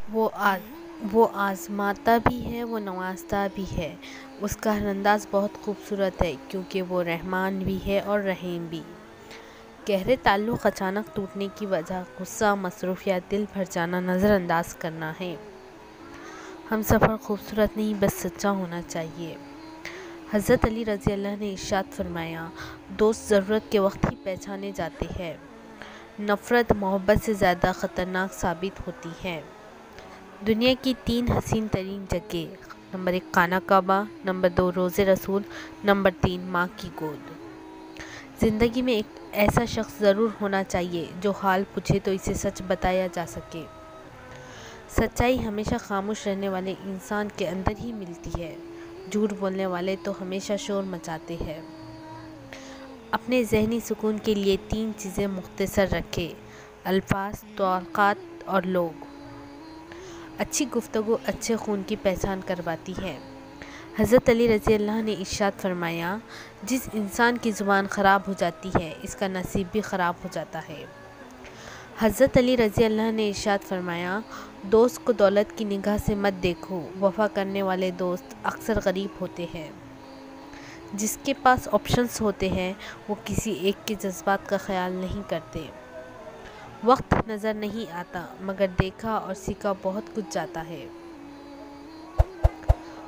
वो आ वो आज़माता भी है, वो नवाज़ता भी है। उसका हर अंदाज़ बहुत खूबसूरत है क्योंकि वो रहमान भी है और रहीम भी। गहरे ताल्लुक़ अचानक टूटने की वजह गुस्सा, मसरूफ़ या दिल भर जाना नज़रअंदाज करना है। हम सफ़र खूबसूरत नहीं बस सच्चा होना चाहिए। हज़रत अली रज़ी अल्लाह ने इरशाद फरमाया, दोस्त ज़रूरत के वक्त ही पहचाने जाते हैं। नफ़रत मोहब्बत से ज़्यादा ख़तरनाक साबित होती है। दुनिया की 3 हसीन तरीन जगह, नंबर 1 खाना काबा, नंबर 2 रोज़े रसूल, नंबर 3 माँ की गोद। ज़िंदगी में एक ऐसा शख्स ज़रूर होना चाहिए जो हाल पूछे तो इसे सच बताया जा सके। सच्चाई हमेशा खामोश रहने वाले इंसान के अंदर ही मिलती है। झूठ बोलने वाले तो हमेशा शोर मचाते हैं। अपने ज़हनी सुकून के लिए 3 चीज़ें मुख्तसर रखें: अल्फाज, तौक़ात और लोग। अच्छी गुफ्तगू अच्छे खून की पहचान करवाती है। हज़रत अली रज़ी अल्लाह ने इरशाद फरमाया, जिस इंसान की ज़ुबान ख़राब हो जाती है इसका नसीब भी ख़राब हो जाता है। हज़रत अली रज़ी अल्लाह ने इरशाद फरमाया, दोस्त को दौलत की निगाह से मत देखो, वफ़ा करने वाले दोस्त अक्सर गरीब होते हैं। जिसके पास ऑप्शंस होते हैं वो किसी एक के जज्बात का ख्याल नहीं करते। वक्त नज़र नहीं आता मगर देखा और सीखा बहुत कुछ जाता है।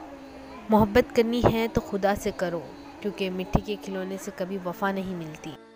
मोहब्बत करनी है तो खुदा से करो क्योंकि मिट्टी के खिलौने से कभी वफ़ा नहीं मिलती।